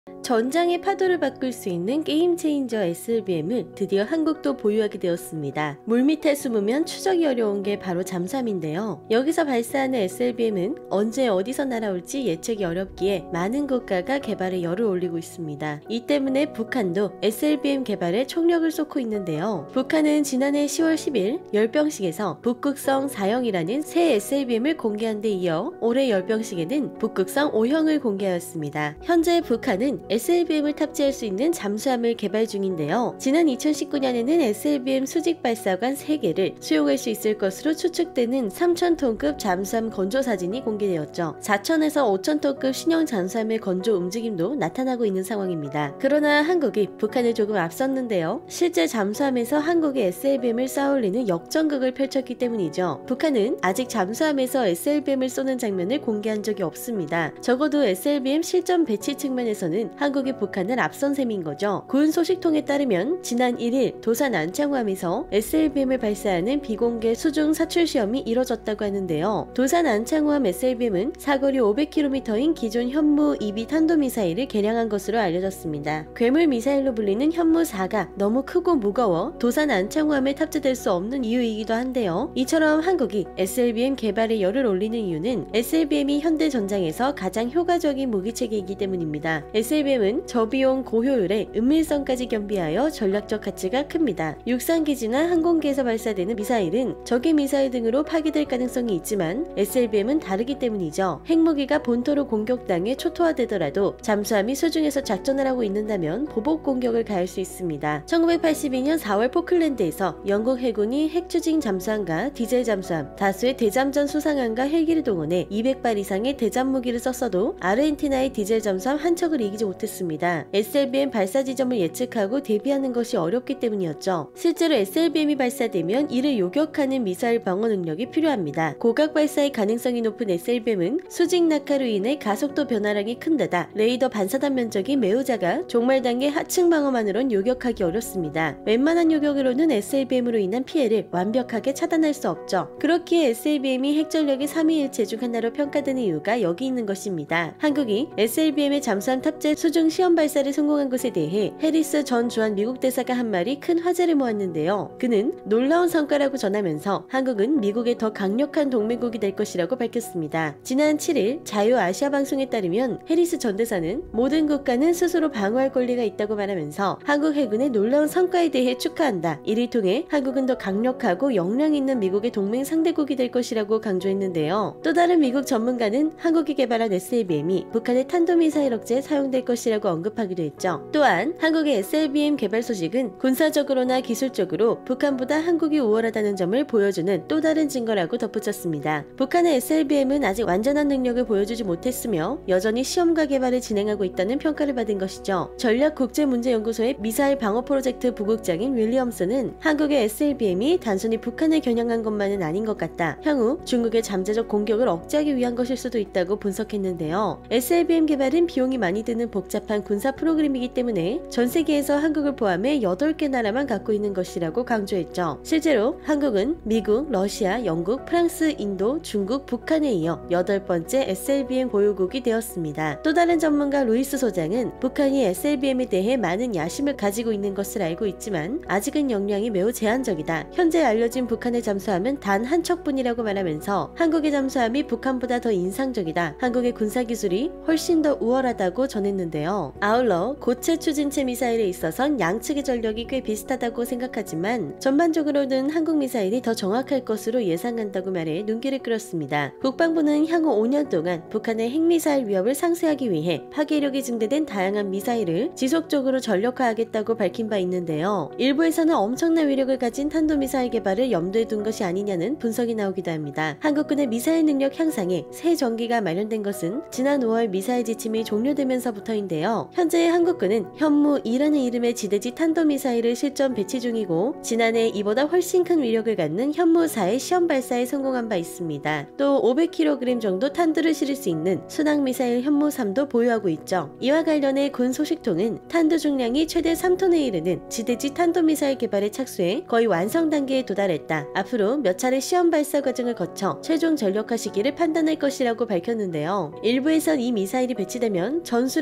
전장의 파도를 바꿀 수 있는 게임 체인저 SLBM을 드디어 한국도 보유하게 되었습니다. 물밑에 숨으면 추적이 어려운 게 바로 잠수함인데요. 여기서 발사하는 SLBM은 언제 어디서 날아올지 예측이 어렵기에 많은 국가가 개발에 열을 올리고 있습니다. 이 때문에 북한도 SLBM 개발에 총력을 쏟고 있는데요. 북한은 지난해 10월 10일 열병식에서 북극성 4형이라는 새 SLBM을 공개한 데 이어 올해 열병식에는 북극성 5형을 공개하였습니다. 현재 북한은 SLBM을 탑재할 수 있는 잠수함을 개발 중인데요. 지난 2019년에는 SLBM 수직 발사관 3개를 수용할 수 있을 것으로 추측되는 3,000톤급 잠수함 건조 사진이 공개되었죠. 4,000에서 5,000톤급 신형 잠수함의 건조 움직임도 나타나고 있는 상황입니다. 그러나 한국이 북한을 조금 앞섰는데요. 실제 잠수함에서 한국의 SLBM을 쌓아올리는 역전극을 펼쳤기 때문이죠. 북한은 아직 잠수함에서 SLBM을 쏘는 장면을 공개한 적이 없습니다. 적어도 SLBM 실전 배치 측면에서는 한국이 북한을 앞선 셈인 거죠. 군 소식통에 따르면 지난 1일 도산 안창호함에서 SLBM을 발사하는 비공개 수중 사출 시험이 이뤄졌다고 하는데요. 도산 안창호함 SLBM은 사거리 500km인 기존 현무 2B 탄도미사일을 개량한 것으로 알려졌습니다. 괴물 미사일로 불리는 현무4가 너무 크고 무거워 도산 안창호함에 탑재될 수 없는 이유이기도 한데요. 이처럼 한국이 SLBM 개발에 열을 올리는 이유는 SLBM이 현대 전장에서 가장 효과적인 무기체계이기 때문입니다. SLBM은 저비용 고효율에 은밀성까지 겸비하여 전략적 가치가 큽니다. 육상기지나 항공기에서 발사되는 미사일은 적의 미사일 등으로 파괴될 가능성이 있지만 SLBM은 다르기 때문이죠. 핵무기가 본토로 공격당해 초토화되더라도 잠수함이 수중에서 작전을 하고 있는다면 보복 공격을 가할 수 있습니다. 1982년 4월 포클랜드에서 영국 해군이 핵추진 잠수함과 디젤 잠수함, 다수의 대잠전 수상함과 헬기를 동원해 200발 이상의 대잠 무기를 썼어도 아르헨티나의 디젤 잠수함 한 척을 이기지 못했습니다. SLBM 발사 지점을 예측하고 대비하는 것이 어렵기 때문이었죠. 실제로 SLBM이 발사되면 이를 요격하는 미사일 방어 능력이 필요합니다. 고각 발사의 가능성이 높은 SLBM은 수직 낙하로 인해 가속도 변화량이 큰 데다 레이더 반사단 면적이 매우 작아 종말 단계 하층 방어만으론 요격하기 어렵습니다. 웬만한 요격으로는 SLBM으로 인한 피해를 완벽하게 차단할 수 없죠. 그렇기에 SLBM이 핵전력의 3위일체 중 하나로 평가되는 이유가 여기 있는 것입니다. 한국이 SLBM의 잠수함 탑재 수중 시험 발사를 성공한 것에 대해 해리스 전 주한 미국 대사가 한 말이 큰 화제를 모았는데요. 그는 놀라운 성과라고 전하면서 한국은 미국의 더 강력한 동맹국이 될 것이라고 밝혔습니다. 지난 7일 자유아시아 방송에 따르면 해리스 전 대사는 모든 국가는 스스로 방어할 권리가 있다고 말하면서 한국 해군의 놀라운 성과에 대해 축하한다. 이를 통해 한국은 더 강력하고 역량 있는 미국의 동맹 상대국이 될 것이라고 강조했는데요. 또 다른 미국 전문가는 한국이 개발한 SLBM이 북한의 탄도미사일 억제에 사용될 것이라고 언급하기도 했죠. 또한 한국의 SLBM 개발 소식은 군사적으로나 기술적으로 북한보다 한국이 우월하다는 점을 보여주는 또 다른 증거라고 덧붙였습니다. 북한의 SLBM은 아직 완전한 능력을 보여주지 못했으며 여전히 시험과 개발을 진행하고 있다는 평가를 받은 것이죠. 전략국제문제연구소의 미사일 방어 프로젝트 부국장인 윌리엄슨은 한국의 SLBM이 단순히 북한을 겨냥한 것만은 아닌 것 같다. 향후 중국의 잠재적 공격을 억제하기 위한 것일 수도 있다고 분석했는데요. SLBM 개발은 비용이 많이 드는 복잡한 군사 프로그램이기 때문에 전 세계에서 한국을 포함해 8개 나라만 갖고 있는 것이라고 강조했죠. 실제로 한국은 미국, 러시아, 영국, 프랑스, 인도, 중국, 북한에 이어 8번째 SLBM 보유국이 되었습니다. 또 다른 전문가 루이스 소장은 북한이 SLBM에 대해 많은 야심을 가지고 있는 것을 알고 있지만 아직은 역량이 매우 제한적이다. 현재 알려진 북한의 잠수함은 단 한 척뿐이라고 말하면서 한국의 잠수함이 북한보다 더 인상적이다. 한국의 군사기술이 훨씬 더 우월하다고 전했는데요. 아울러 고체 추진체 미사일에 있어선 양측의 전력이 꽤 비슷하다고 생각하지만 전반적으로는 한국 미사일이 더 정확할 것으로 예상한다고 말해 눈길을 끌었습니다. 국방부는 향후 5년 동안 북한의 핵미사일 위협을 상쇄하기 위해 파괴력이 증대된 다양한 미사일을 지속적으로 전력화하겠다고 밝힌 바 있는데요. 일부에서는 엄청난 위력을 가진 탄도미사일 개발을 염두에 둔 것이 아니냐는 분석이 나오기도 합니다. 한국군의 미사일 능력 향상에 새 전기가 마련된 것은 지난 5월 미사일 지침이 종료되면서부터인데요. 현재 한국군은 현무2라는 이름의 지대지 탄도미사일을 실전 배치 중이고 지난해 이보다 훨씬 큰 위력을 갖는 현무4의 시험 발사에 성공한 바 있습니다. 또 500kg 정도 탄두를 실을 수 있는 순항미사일 현무3도 보유하고 있죠. 이와 관련해 군 소식통은 탄두 중량이 최대 3톤에 이르는 지대지 탄도미사일 개발에 착수해 거의 완성 단계에 도달했다. 앞으로 몇 차례 시험 발사 과정을 거쳐 최종 전력화 시기를 판단할 것이라고 밝혔는데요. 일부에선 이 미사일이 배치되면 전술핵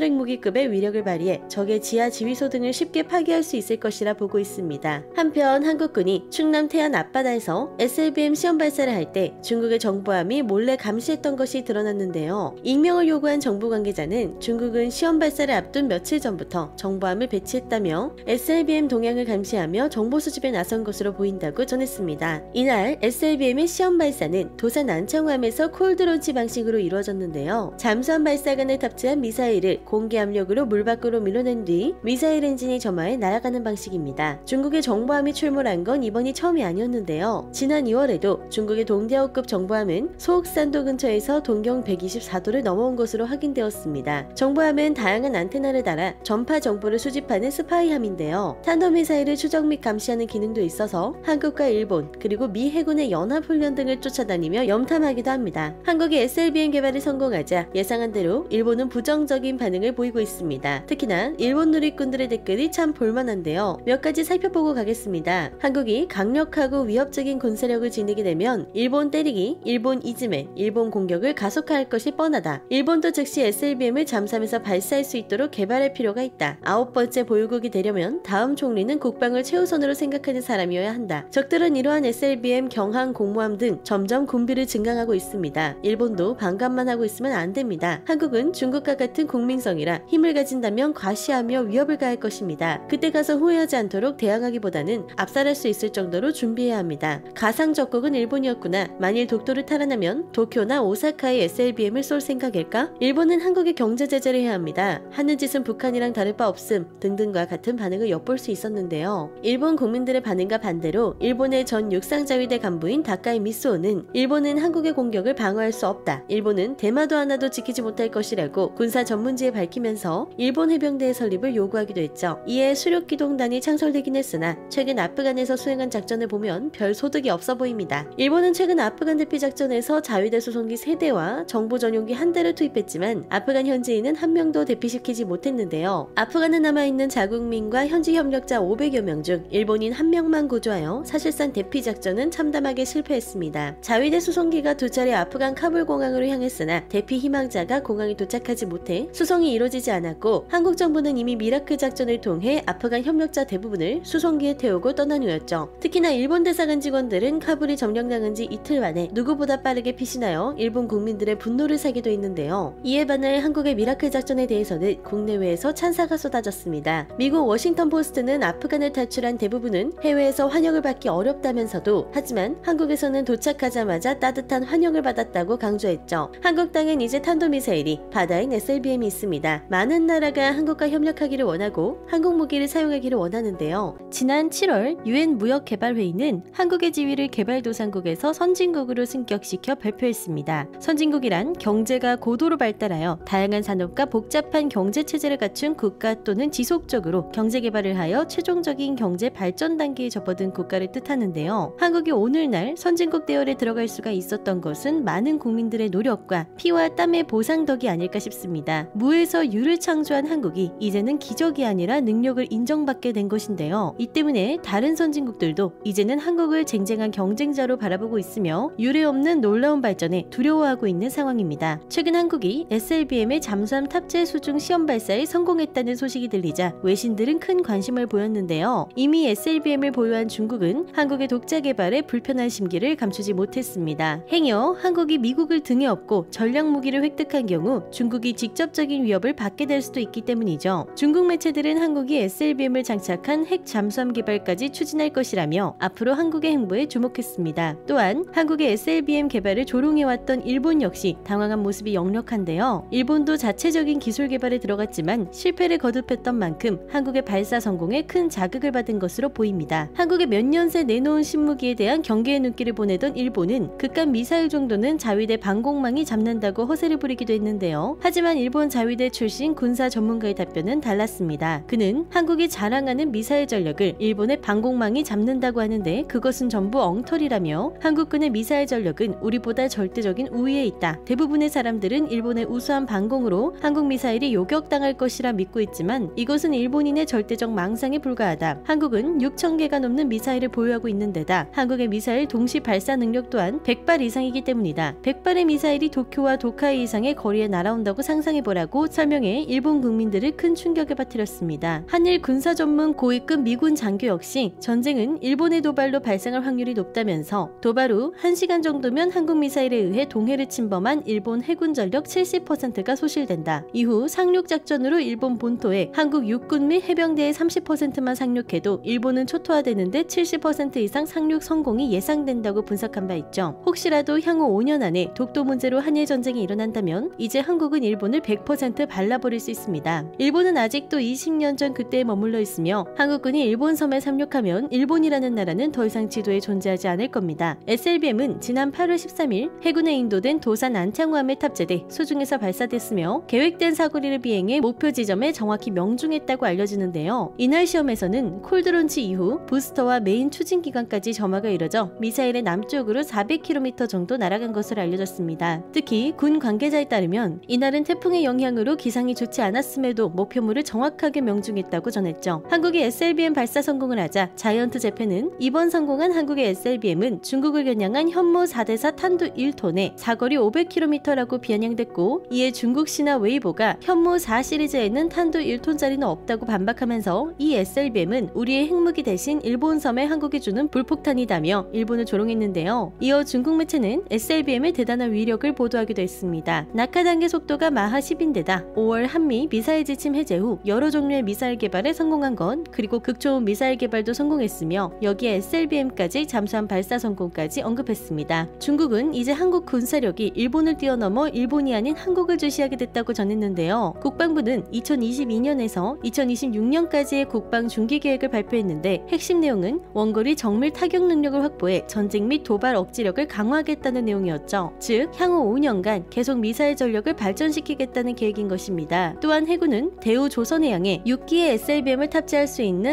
무기급의 위력을 발휘해 적의 지하 지휘소 등을 쉽게 파괴할 수 있을 것이라 보고 있습니다. 한편 한국군이 충남 태안 앞바다에서 SLBM 시험 발사를 할 때 중국의 정보함이 몰래 감시했던 것이 드러났는데요. 익명을 요구한 정부 관계자는 중국은 시험 발사를 앞둔 며칠 전부터 정보함을 배치했다며 SLBM 동향을 감시하며 정보 수집에 나선 것으로 보인다고 전했습니다. 이날 SLBM의 시험 발사는 도산 안창호함에서 콜드론치 방식으로 이루어졌는데요. 잠수함 발사관을 탑재한 미사일을 공기 압력으로 물 밖으로 밀어낸 뒤 미사일 엔진이 점화해 날아가는 방식입니다. 중국의 정보함이 출몰한 건 이번이 처음이 아니었는데요. 지난 2월에도 중국의 동디아오급 정보함은 소옥산도 근처에서 동경 124도를 넘어온 것으로 확인되었습니다. 정보함은 다양한 안테나를 달아 전파 정보를 수집하는 스파이함인데요. 탄도미사일을 추적 및 감시하는 기능도 있어서 한국과 일본 그리고 미 해군의 연합훈련 등을 쫓아다니며 염탐하기도 합니다. 한국이 SLBM 개발을 성공하자 예상한 대로 일본은 부정적인 반응을 보이고 있습니다. 특히나 일본 누리꾼들의 댓글이 참 볼만한데요. 몇 가지 살펴보고 가겠습니다. 한국이 강력하고 위협적인 군사력을 지니게 되면 일본 때리기, 일본 이즈메, 일본 공격을 가속화할 것이 뻔하다. 일본도 즉시 SLBM을 잠수함에서 발사할 수 있도록 개발할 필요가 있다. 9번째 보유국이 되려면 다음 총리는 국방을 최우선으로 생각하는 사람이어야 한다. 적들은 이러한 SLBM, 경항, 공모함 등 점점 군비를 증강하고 있습니다. 일본도 반감만 하고 있으면 안 됩니다. 한국은 중국과 같은 국민성이라 힘을 가진다면 과시하며 위협을 가할 것입니다. 그때 가서 후회하지 않도록 대항하기보다는 압살할 수 있을 정도로 준비해야 합니다. 가상 적국은 일본이었구나. 만일 독도를 탈환하면 도쿄나 오사카에 SLBM을 쏠 생각일까? 일본은 한국에 경제 제재를 해야 합니다. 하는 짓은 북한이랑 다를 바 없음 등등과 같은 반응을 엿볼 수 있었는데요. 일본 국민들의 반응과 반대로 일본의 전 육상자위대 간부인 다카이 미소는 일본은 한국의 공격을 방어할 수 없다. 일본은 대마도 하나도 지키지 못할 것이라고 군사 전문지에 밝히면서 일본 해병대의 설립을 요구하기도 했죠. 이에 수륙기동단이 창설되긴 했으나 최근 아프간에서 수행한 작전을 보면 별 소득이 없어 보입니다. 일본은 최근 아프간 대피 작전에서 자위대 수송기 3대와 정보 전용기 1대를 투입했지만 아프간 현지인은 한 명도 대피시키지 못했는데요. 아프간에 남아있는 자국민과 현지 협력자 500여 명 중 일본인 1명만 구조하여 사실상 대피 작전은 참담하게 실패했습니다. 자위대 수송기가 2차례 아프간 카불 공항으로 향했으나 대피 희망자가 공항에 도착하지 못해 수송이 이루어지지 않았고 한국 정부는 이미 미라클 작전을 통해 아프간 협력자 대부분을 수송기에 태우고 떠난 후였죠. 특히나 일본 대사관 직원들은 카불이 점령당한 지 이틀 만에 누구보다 빠르게 피신하여 일본 국민들의 분노를 사기도 했는데요. 이에 반해 한국의 미라클 작전에 대해서는 국내외에서 찬사가 쏟아졌습니다. 미국 워싱턴 포스트는 아프간을 탈출한 대부분은 해외에서 환영을 받기 어렵다면서도 하지만 한국에서는 도착하자마자 따뜻한 환영을 받았다고 강조했죠. 한국 땅엔 이제 탄도미사일이 바다엔 SLBM이 있습니다. 많은 나라가 한국과 협력하기를 원하고 한국 무기를 사용하기를 원하는데요. 지난 7월 유엔 무역개발회의는 한국의 지위를 개발도상국에서 선진국으로 승격시켜 발표했습니다. 선진국이란 경제가 고도로 발달하여 다양한 산업과 복잡한 경제체제를 갖춘 국가 또는 지속적으로 경제개발을 하여 최종적인 경제 발전 단계에 접어든 국가를 뜻하는데요. 한국이 오늘날 선진국 대열에 들어갈 수가 있었던 것은 많은 국민들의 노력과 피와 땀의 보상 덕이 아닐까 싶습니다. 무에서 유를 창조한 한국이 이제는 기적이 아니라 능력을 인정받게 된 것인데요. 이 때문에 다른 선진국들도 이제는 한국을 쟁쟁한 경쟁자로 바라보고 있으며 유례없는 놀라운 발전에 두려워하고 있는 상황입니다. 최근 한국이 SLBM의 잠수함 탑재 수중 시험 발사에 성공했다는 소식이 들리자 외신들은 큰 관심을 보였는데요. 이미 SLBM을 보유한 중국은 한국의 독자 개발에 불편한 심기를 감추지 못했습니다. 행여 한국이 미국을 등에 업고 전략 무기를 획득한 경우 중국이 직접적인 위협을 받게 될 수도 있기 때문이죠. 중국 매체들은 한국이 SLBM을 장착한 핵 잠수함 개발까지 추진할 것이라며 앞으로 한국의 행보에 주목했습니다. 또한 한국의 SLBM 개발을 조롱해왔던 일본 역시 당황한 모습이 역력한데요. 일본도 자체적인 기술 개발에 들어갔지만 실패를 거듭했던 만큼 한국의 발사 성공에 큰 자극을 받은 것으로 보입니다. 한국의 몇 년 새 내놓은 신무기에 대한 경계의 눈길을 보내던 일본은 그깟 미사일 정도는 자위대 방공망이 잡는다고 허세를 부리기도 했는데요. 하지만 일본 자위대 출신 군사 전문가의 답변은 달랐습니다. 그는 한국이 자랑하는 미사일 전력을 일본의 방공망이 잡는다고 하는데 그것은 전부 엉터리라며 한국군의 미사일 전력은 우리보다 절대적인 우위에 있다. 대부분의 사람들은 일본의 우수한 방공으로 한국 미사일이 요격당할 것이라 믿고 있지만 이것은 일본인의 절대적 망상에 불과하다. 한국은 6,000개가 넘는 미사일을 보유하고 있는 데다 한국의 미사일 동시 발사 능력 또한 100발 이상이기 때문이다. 100발의 미사일이 도쿄와 도카이 이상의 거리에 날아온다고 상상해보라고 설명에 일본 국민들을 큰 충격에 빠뜨렸습니다. 한일 군사 전문 고위급 미군 장교 역시 전쟁은 일본의 도발로 발생할 확률이 높다면서 도발 후 1시간 정도면 한국 미사일에 의해 동해를 침범한 일본 해군 전력 70%가 소실된다. 이후 상륙 작전으로 일본 본토에 한국 육군 및 해병대의 30%만 상륙해도 일본은 초토화되는데 70% 이상 상륙 성공이 예상된다고 분석한 바 있죠. 혹시라도 향후 5년 안에 독도 문제로 한일 전쟁이 일어난다면 이제 한국은 일본을 100% 발라버릴 수 있습니다. 일본은 아직도 20년 전 그때에 머물러 있으며 한국군이 일본 섬에 상륙하면 일본이라는 나라는 더 이상 지도에 존재하지 않을 겁니다. SLBM은 지난 8월 13일 해군에 인도된 도산 안창호함에 탑재돼 수중에서 발사됐으며 계획된 사거리를 비행해 목표 지점에 정확히 명중했다고 알려지는데요. 이날 시험에서는 콜드론치 이후 부스터와 메인 추진 기간까지 점화가 이뤄져 미사일의 남쪽으로 400km 정도 날아간 것으로 알려졌습니다. 특히 군 관계자에 따르면 이날은 태풍의 영향으로 기상이 좋지 않았음에도 목표물을 정확하게 명중했다고 전했죠. 한국이 SLBM 발사 성공을 하자 자이언트 재팬은 이번 성공한 한국의 SLBM은 중국을 겨냥한 현무 4대4 탄도 1톤에 사거리 500km라고 비아냥댔고 이에 중국 신화 웨이보가 현무 4 시리즈에는 탄도 1톤짜리는 없다고 반박하면서 이 SLBM은 우리의 핵무기 대신 일본 섬에 한국이 주는 불폭탄이다며 일본을 조롱했는데요. 이어 중국 매체는 SLBM의 대단한 위력을 보도하기도 했습니다. 낙하 단계 속도가 마하 10인데다 5월 한미 미사일 지침 해제 후 여러 종류의 미사일 개발에 성공한 것, 그리고 극초음 미사일 개발도 성공했으며 여기에 SLBM까지 잠수함 발사 성공까지 언급했습니다. 중국은 이제 한국 군사력이 일본을 뛰어넘어 일본이 아닌 한국을 주시하게 됐다고 전했는데요. 국방부는 2022년에서 2026년까지의 국방 중기 계획을 발표했는데 핵심 내용은 원거리 정밀 타격 능력을 확보해 전쟁 및 도발 억지력을 강화하겠다는 내용이었죠. 즉 향후 5년간 계속 미사일 전력을 발전시키겠다는 계획인 것입니다. 또한 해군은 대우 조선해양에 6기의 SLBM을 탑재할 수 있는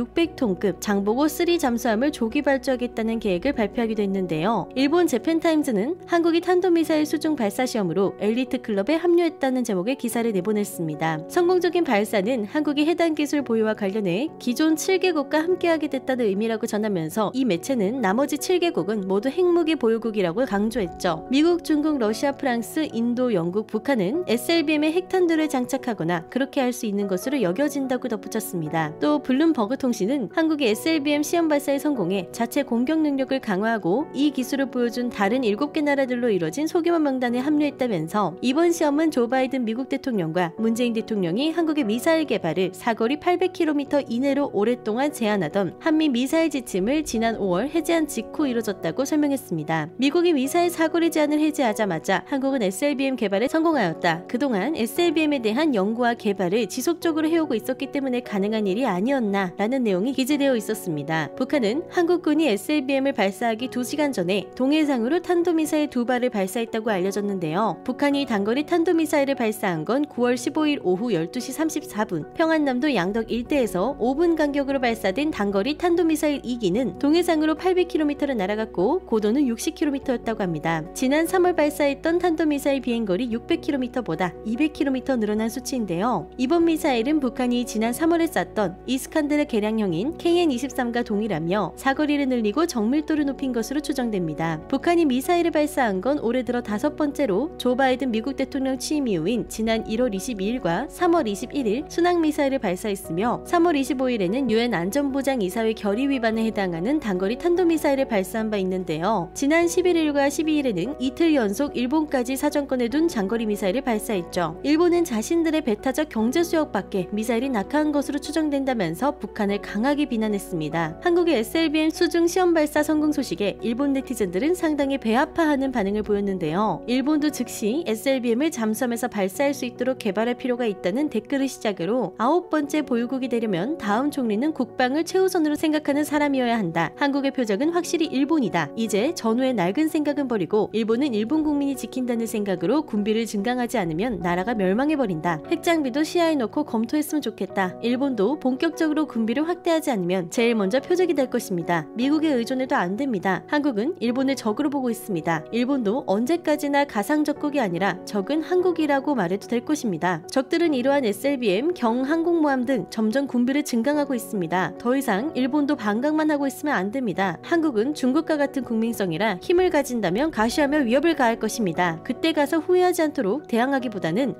3600톤급 장보고 3 잠수함을 조기 발주하겠다는 계획을 발표하기도 했는데요. 일본 재팬타임즈는 한국이 탄도미사일 수중 발사 시험으로 엘리트 클럽에 합류했다는 제목의 기사를 내보냈습니다. 성공적인 발사는 한국이 해당 기술 보유와 관련해 기존 7개국과 함께하게 됐다는 의미라고 전하면서 이 매체는 나머지 7개국은 모두 핵무기 보유국이라고 강조했죠. 미국, 중국, 러시아, 프랑스, 인도, 영국, 북한은 SLBM에 핵탄두를 장착하거나 그렇게 할 수 있는 것으로 여겨진다고 덧붙였습니다. 또 블룸버그 통신은 한국이 SLBM 시험 발사에 성공해 자체 공격 능력을 강화하고 이 기술을 보여준 다른 7개 나라들로 이뤄진 소규모 명단에 합류했다면서 이번 시험은 조 바이든 미국 대통령과 문재인 대통령이 한국의 미사일 개발을 사거리 800km 이내로 오랫동안 제한하던 한미 미사일 지침을 지난 5월 해제한 직후 이뤄졌다고 설명했습니다. 미국이 미사일 사거리 제한을 해제하자마자 한국은 SLBM 개발에 성공하였다. 그동안 SLBM에 대한 연구와 개발을 지속적으로 해오고 있었기 때문에 가능한 일이 아니었나 라는 내용이 기재되어 있었습니다. 북한은 한국군이 SLBM을 발사하기 2시간 전에 동해상으로 탄도미사일 2발을 발사했다고 알려졌는데요. 북한이 단거리 탄도미사일을 발사한 건 9월 15일 오후 12시 34분 평안남도 양덕 일대에서 5분 간격으로 발사된 단거리 탄도미사일 2기는 동해상으로 800km를 날아갔고 고도는 60km였다고 합니다. 지난 3월 발사했던 탄도미사일 비행거리 600km보다 200km 늘어난 수치인데요. 이번 미사일은 북한이 지난 3월에 쐈던 이스칸데르 개량형인 KN-23과 동일하며 사거리를 늘리고 정밀도를 높인 것으로 추정됩니다. 북한이 미사일을 발사한 건 올해 들어 5번째로 조 바이든 미국 대통령 취임 이후인 지난 1월 22일과 3월 21일 순항미사일을 발사했으며 3월 25일에는 유엔 안전보장이사회 결의 위반에 해당하는 단거리 탄도미사일을 발사한 바 있는데요. 지난 11일과 12일에는 이틀 연속 일본까지 사정권에 둔 장거리 미사일을 발사했죠. 일본은 자신들의 배타적 경제 수역 밖에 미사일이 낙하한 것으로 추정된다면서 북한을 강하게 비난했습니다. 한국의 SLBM 수중 시험 발사 성공 소식에 일본 네티즌들은 상당히 배아파하는 반응을 보였는데요. 일본도 즉시 SLBM을 잠수함에서 발사할 수 있도록 개발할 필요가 있다는 댓글을 시작으로 9번째 보유국이 되려면 다음 총리는 국방을 최우선으로 생각하는 사람이어야 한다. 한국의 표적은 확실히 일본이다. 이제 전후의 낡은 생각은 버리고 일본은 일본 국민이 지킨다는 생각으로 군비를 증강하지 않으면 나라가 멸망해버린다. 핵장비도 시야에 넣고 검토했으면 좋겠다. 일본도 본격적으로 군비를 확대하지 않으면 제일 먼저 표적이 될 것입니다. 미국에 의존해도 안 됩니다. 한국은 일본을 적으로 보고 있습니다. 일본도 언제까지나 가상적국이 아니라 적은 한국이라고 말해도 될 것입니다. 적들은 이러한 SLBM, 경항공모함 등 점점 군비를 증강하고 있습니다. 더 이상 일본도 반각만 하고 있으면 안 됩니다. 한국은 중국과 같은 국민성이라 힘을 가진다면 가시하며 위협을 가할 것입니다. 그때 가서 후회하지 않도록 대항하기보다는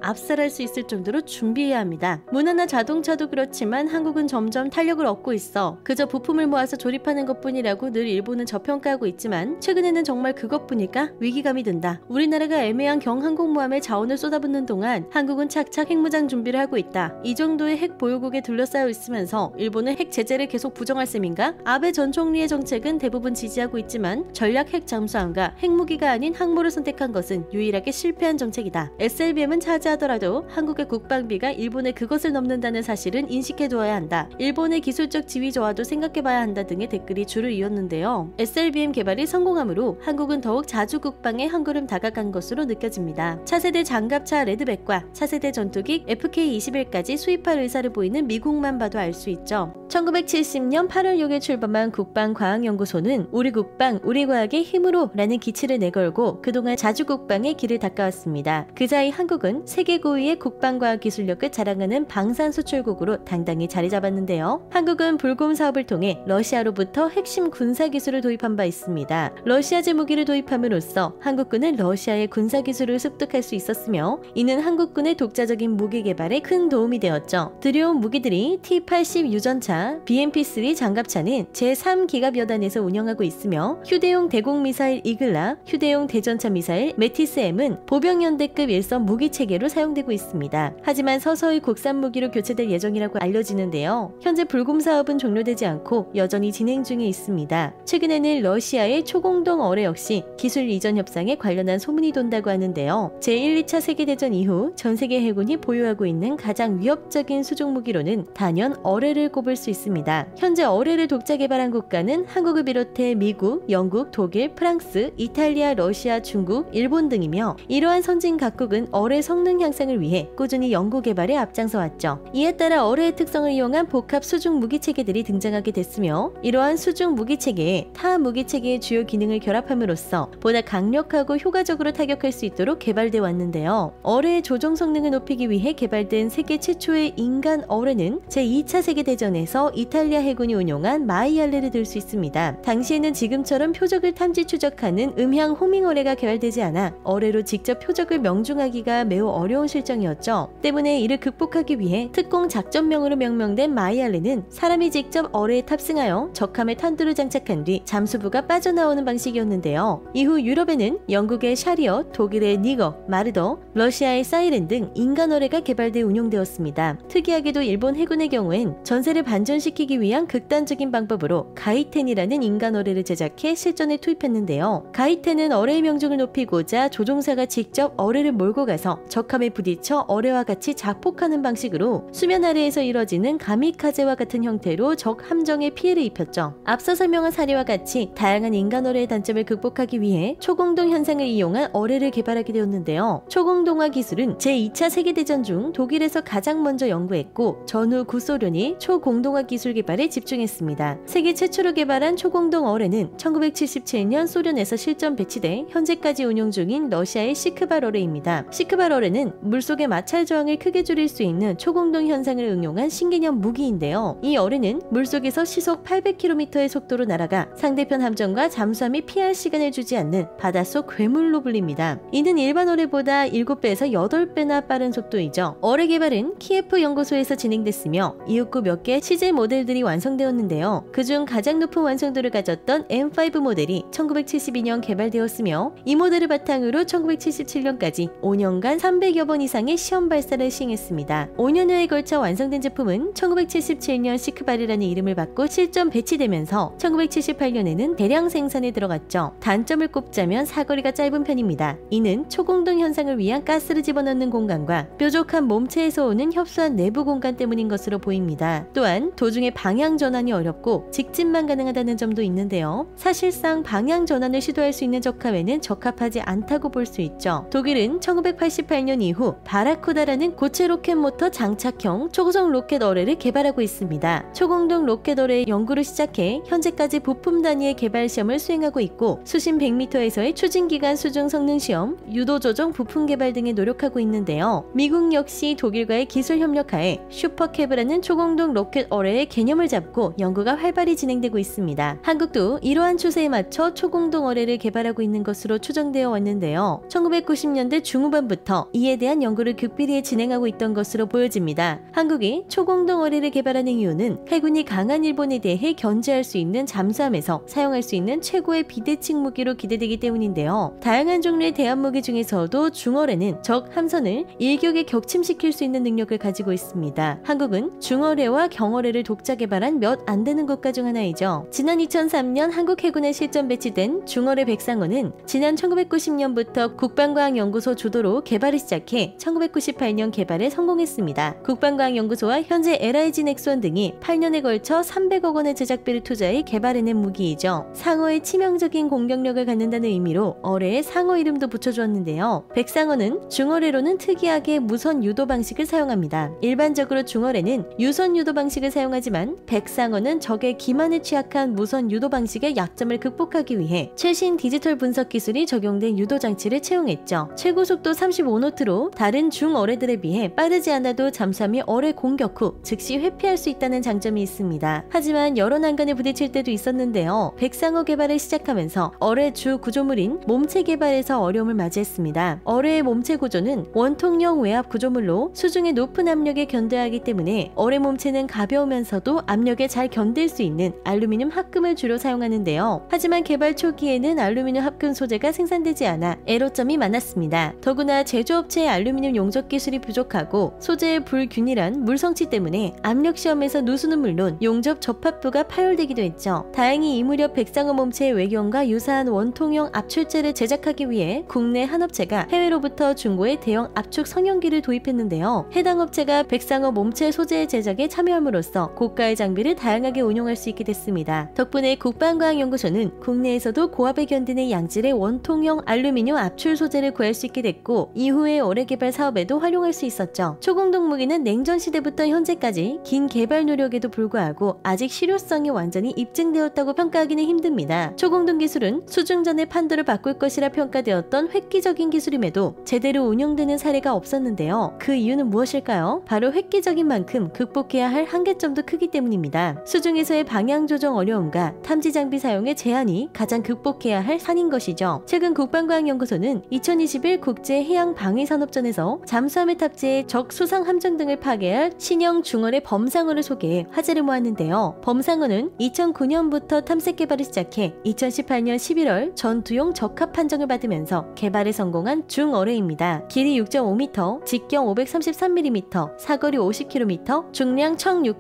압살할 수 있을 정도로 준비해야 합니다. 문화나 자동차도 그렇지만 한국은 점점 탄력을 얻고 있어. 그저 부품을 모아서 조립하는 것뿐이라고 늘 일본은 저평가하고 있지만 최근에는 정말 그것뿐일까? 위기감이 든다. 우리나라가 애매한 경항공모함에 자원을 쏟아붓는 동안 한국은 착착 핵무장 준비를 하고 있다. 이 정도의 핵 보유국에 둘러싸여 있으면서 일본은 핵 제재를 계속 부정할 셈인가? 아베 전 총리의 정책은 대부분 지지하고 있지만 전략 핵 잠수함과 핵무기가 아닌 항모를 선택한 것은 유일하게 실패한 정책이다. SLBM은 차지하더라도 한국의 국방비가 일본의 그것을 넘는다는 사실은 인식해두어야 한다. 일본의 기술적 지위 저하도 생각해봐야 한다 등의 댓글이 줄을 이었는데요. SLBM 개발이 성공함으로 한국은 더욱 자주 국방에 한 걸음 다가간 것으로 느껴집니다. 차세대 장갑차 레드백과 차세대 전투기 FK-21까지 수입할 의사를 보이는 미국만 봐도 알 수 있죠. 1970년 8월 6일 출범한 국방과학연구소는 우리 국방, 우리 과학의 힘으로 라는 기치를 내걸고 그동안 자주 국방의 길을 닦아왔습니다. 그 사이 한국은 세계 고위의 국방과학 기술력을 자랑하는 방산 수출국으로 당당히 자리 잡았는데요. 한국은 불곰 사업을 통해 러시아로부터 핵심 군사 기술을 도입한 바 있습니다. 러시아제 무기를 도입함으로써 한국군은 러시아의 군사 기술을 습득할 수 있었으며 이는 한국군의 독자적인 무기 개발에 큰 도움이 되었죠. 들여온 무기들이 T-80 유전차, BMP-3 장갑차는 제3기갑여단에서 운영하고 있으며 휴대용 대공 미사일 이글라, 휴대용 대전차 미사일 메티스-M은 보병연대급 일선 무기체계로 사용되고 있습니다. 하지만 서서히 국산 무기로 교체될 예정이라고 알려지는데요. 현재 불곰 사업은 종료되지 않고 여전히 진행 중에 있습니다. 최근에는 러시아의 초공동 어뢰 역시 기술 이전 협상에 관련한 소문이 돈다고 하는데요. 제1, 2차 세계대전 이후 전 세계 해군이 보유하고 있는 가장 위협적인 수중 무기로는 단연 어뢰를 꼽을 수 있습니다. 현재 어뢰를 독자 개발한 국가는 한국을 비롯해 미국, 영국, 독일, 프랑스, 이탈리아, 러시아, 중국, 일본 등이며 이러한 선진 각국은 어뢰 성능 향상을 위해 꾸준히 연구 개발에 앞장서 왔죠. 이에 따라 어뢰의 특성을 이용한 복합 수중 무기 체계들이 등장하게 됐으며 이러한 수중 무기 체계에 타 무기 체계의 주요 기능을 결합함으로써 보다 강력하고 효과적으로 타격할 수 있도록 개발되어 왔는데요. 어뢰의 조종 성능을 높이기 위해 개발된 세계 최초의 인간 어뢰는 제2차 세계대전에서 이탈리아 해군이 운용한 마이알레를 들 수 있습니다. 당시에는 지금처럼 표적을 탐지 추적하는 음향 호밍 어뢰가 개발되지 않아 어뢰로 직접 표적을 명중하기가 매우 어려운 실정이었죠. 때문에 이를 극복하기 위해 특공 작전명으로 명명된 마이알레는 사람이 직접 어뢰에 탑승하여 적함에 탄두를 장착한 뒤 잠수부가 빠져나오는 방식이었는데요. 이후 유럽에는 영국의 샤리엇, 독일의 니거, 마르더, 러시아의 사이렌 등 인간 어뢰가 개발돼 운용되었습니다. 특이하게도 일본 해군의 경우엔 전세를 반전시키기 위한 극단적인 방법으로 가이텐이라는 인간 어뢰를 제작해 실전에 투입했는데요. 가이텐은 어뢰의 명중을 높이고자 조종사가 직접 어뢰를 몰고 가서 적함에 부딪혀 어뢰와 같이 자폭하는 방식으로 수면 아래에서 이뤄지는 가미카제와 같은 형태로 적 함정에 피해를 입혔죠. 앞서 설명한 사례와 같이 다양한 인간 어뢰의 단점을 극복하기 위해 초공동 현상을 이용한 어뢰를 개발하게 되었는데요. 초공동화 기술은 제2차 세계대전 중 독일에서 가장 먼저 연구했고 전후 구소련이 초공동화 기술 개발에 집중했습니다. 세계 최초로 개발한 초공동 어뢰는 1977년 소련에서 실전 배치돼 현재까지 운용 중인 러시아의 시크발 어뢰입니다. 시크발 어뢰는 물속의 마찰 저항을 크게 줄일 수 있는 초공동 현상을 응용한 신개념 무기인데요. 이 어뢰는 물속에서 시속 800km의 속도로 날아가 상대편 함정과 잠수함이 피할 시간을 주지 않는 바닷속 괴물로 불립니다. 이는 일반 어뢰보다 7배에서 8배나 빠른 속도이죠. 어뢰 개발은 키예프 연구소에서 진행됐으며 이윽고 몇 개의 CJ 모델들이 완성되었는데요. 그중 가장 높은 완성도를 가졌던 M5 모델이 1972년 개발되었으며 이 모델을 바탕으로 1977년까지 5년간 300여 번 이상의 시험 발사를 시행했습니다. 5년여에 걸쳐 완성된 제품은 1977년 시크발이라는 이름을 받고 실전 배치되면서 1978년에는 대량 생산에 들어갔죠. 단점을 꼽자면 사거리가 짧은 편입니다. 이는 초공동 현상을 위한 가스를 집어넣는 공간과 뾰족한 몸체에서 오는 협소한 내부 공간 때문인 것으로 보입니다. 또한 도중에 방향 전환이 어렵고 직진만 가능하다는 점도 있는데요. 사실상 방향 전환을 시도할 수 있는 적함에는 적합하지 않다고 볼 수 있죠. 독일은 1988년 이후 바라쿠다라는 고체 로켓 모터 장착형 초고속 로켓 어뢰를 개발하고 있습니다. 초공동 로켓 어뢰의 연구를 시작해 현재까지 부품 단위의 개발 시험을 수행하고 있고 수심 100m에서의 추진기간 수중 성능 시험, 유도 조정 부품 개발 등에 노력하고 있는데요. 미국 역시 독일과의 기술 협력하에 슈퍼캡이라는 초공동 로켓 어뢰의 개념을 잡고 연구가 활발히 진행되고 있습니다. 한국도 이러한 추세에 맞춰 초공동 어뢰를 개발하고 있는 것으로 추정되어 왔는데요. 1990년대 중후반부터 이에 대한 연구를 극비리에 진행하고 있던 것으로 보여집니다. 한국이 초공동 어뢰를 개발하는 이유는 해군이 강한 일본에 대해 견제할 수 있는 잠수함에서 사용할 수 있는 최고의 비대칭 무기로 기대되기 때문인데요. 다양한 종류의 대함무기 중에서도 중어뢰는 적 함선을 일격에 격침시킬 수 있는 능력을 가지고 있습니다. 한국은 중어뢰와 경어뢰를 독자 개발한 몇 안 되는 국가 중 하나이죠. 지난 2003년 한국 해군에 실전 배치된 중어뢰 백상어는 지난 1990년부터 국방과학연구소 주도로 개발을 시작해 1998년 개발에 성공했습니다. 국방과학연구소와 현재 LIG 넥스원 등이 8년에 걸쳐 300억 원의 제작비를 투자해 개발해낸 무기이죠. 상어의 치명적인 공격력을 갖는다는 의미로 어뢰에 상어 이름도 붙여주었는데요. 백상어는 중어뢰로는 특이하게 무선 유도 방식을 사용합니다. 일반적으로 중어뢰는 유선 유도 방식을 사용하지만 백상어는 적의 기만에 취약한 무선 유도 방식의 약점을 극복하기 위해 최신 디지털 분석 기술이 적용된 유도 장치를 채용했죠. 최고 속도 35노트로 다른 중어뢰들에 비해 빠르지 않아도 잠수함이 어뢰 공격 후 즉시 회피할 수 있다는 장점이 있습니다. 하지만 여러 난관에 부딪힐 때도 있었는데요. 백상어 개발을 시작하면서 어뢰 주 구조물인 몸체 개발에서 어려움을 맞이했습니다. 어뢰의 몸체 구조는 원통형 외압 구조물로 수중의 높은 압력에 견뎌야 하기 때문에 어뢰 몸체는 가벼우면서도 압력에 잘 견딜 수 있는 알루미늄 합금을 주로 사용하는데요. 하지만 개발 초기에는 알루미늄 합금 소재가 생산되지 않아 애로점이 많았습니다. 더구나 제조업체의 알루미늄 용접 기술이 부족하고 소재의 불균일한 물 성치 때문에 압력 시험에서 누수는 물론 용접 접합부가 파열되기도 했죠. 다행히 이 무렵 백상어 몸체의 외경과 유사한 원통형 압출제를 제작하기 위해 국내 한 업체가 해외로부터 중고의 대형 압축 성형기를 도입했는데요. 해당 업체가 백상어 몸체 소재 제작에 참여함으로써 고가의 장비를 다양하게 운용할 수 있게 됐습니다. 덕분에 국방과학연구소는 국내에서도 고압에 견디는 양질의 원통형 알루미늄 압출 소재를 구할 수 있게 됐고 이후의 어뢰 개발 사업에도 활용할 수 있었죠. 초공동 무기는 냉전 시대부터 현재까지 긴 개발 노력에도 불구하고 아직 실효성이 완전히 입증되었다고 평가하기는 힘듭니다. 초공동 기술은 수중전의 판도를 바꿀 것이라 평가되었던 획기적인 기술임에도 제대로 운용되는 사례가 없었는데요. 그 이유는 무엇일까요? 바로 획기적인 만큼 극복해야 할 한계점도 크기 때문입니다. 수중에서의 방향 조정 어려움과 탐지 장비 사용의 제한이 가장 극복해야 할 산인 것이죠. 최근 국방과학연구소는 2021 국제해양방위산업전에서 잠수함에 탑재해 적 수상 함정 등을 파괴할 신형 중어뢰 범상어를 소개해 화제를 모았는데요. 범상어는 2009년부터 탐색 개발을 시작해 2018년 11월 전투용 적합 판정을 받으면서 개발에 성공한 중어뢰입니다. 길이 6.5m, 직경 533mm, 사거리 50km, 중량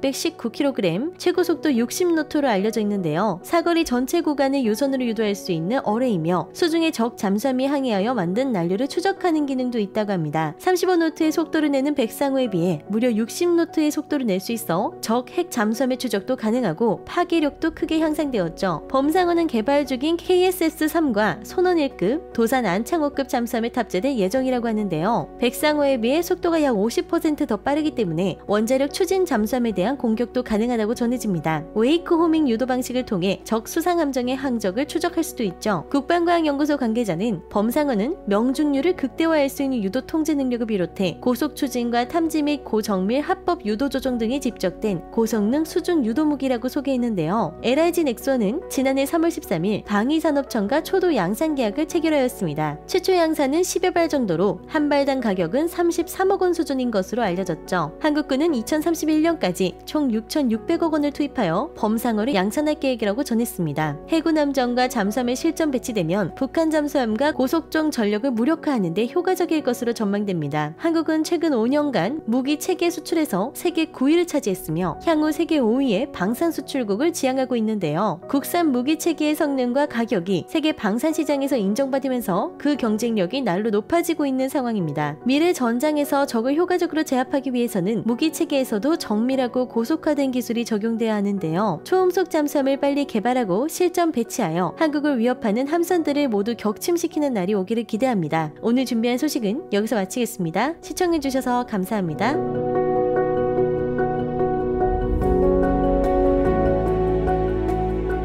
1619kg, 최고 속도 60노트로 알려져 있는데요. 사거리 전체 구간을 유선으로 유도할 수 있는 어뢰이며 수중의 적 잠수함이 항해하여 만든 난류를 추적하는 기능도 있다고 합니다. 35노트의 속도를 내는 백상어에 비해 무려 60노트의 속도를 낼 수 있어 적 핵 잠수함의 추적도 가능하고 파괴력도 크게 향상되었죠. 범상어는 개발 중인 KSS-3과 손원 1급, 도산 안창호급 잠수함에 탑재될 예정이라고 하는데요. 백상어에 비해 속도가 약 50% 더 빠르기 때문에 원자력 추진 잠수함에 대한 공격도 가능하다고 전해집니다. 웨이크 호밍 유도 방식을 통해 적 수상 함정의 항적을 추적할 수도 있죠. 국방과학연구소 관계자는 범상어는 명중률을 극대화할 수 있는 유도 통제 능력을 비롯해 고속 추진과 탐지 및 고정밀 합법 유도 조정 등이 집적된 고성능 수중 유도 무기라고 소개했는데요. LIG 넥스원은 지난해 3월 13일 방위산업청과 초도 양산 계약을 체결하였습니다. 최초 양산은 10여 발 정도로 한 발당 가격은 33억 원 수준인 것으로 알려졌죠. 한국군은 2031년까지 총 6,600억 원을 투입하여 범상어를 양산할 계획이라고 전했습니다. 해군 함정과 잠수함에 실전 배치되면 북한 잠수함과 고속종 전력을 무력화하는 데 효과적일 것으로 전망됩니다. 한국은 최근 5년간 무기 체계 수출에서 세계 9위를 차지했으며 향후 세계 5위의 방산 수출국을 지향하고 있는데요. 국산 무기 체계의 성능과 가격이 세계 방산 시장에서 인정받으면서 그 경쟁력이 날로 높아지고 있는 상황입니다. 미래 전장에서 적을 효과적으로 제압하기 위해서는 무기 체계에서도 정밀하고 고속화된 기술이 적용돼야 하는데요. 초음속 잠수함을 빨리 개발하고 실전 배치하여 한국을 위협하는 함선들을 모두 격침시키는 날이 오기를 기대합니다. 오늘 준비한 소식은 여기서 마치겠습니다. 시청해주셔서 감사합니다.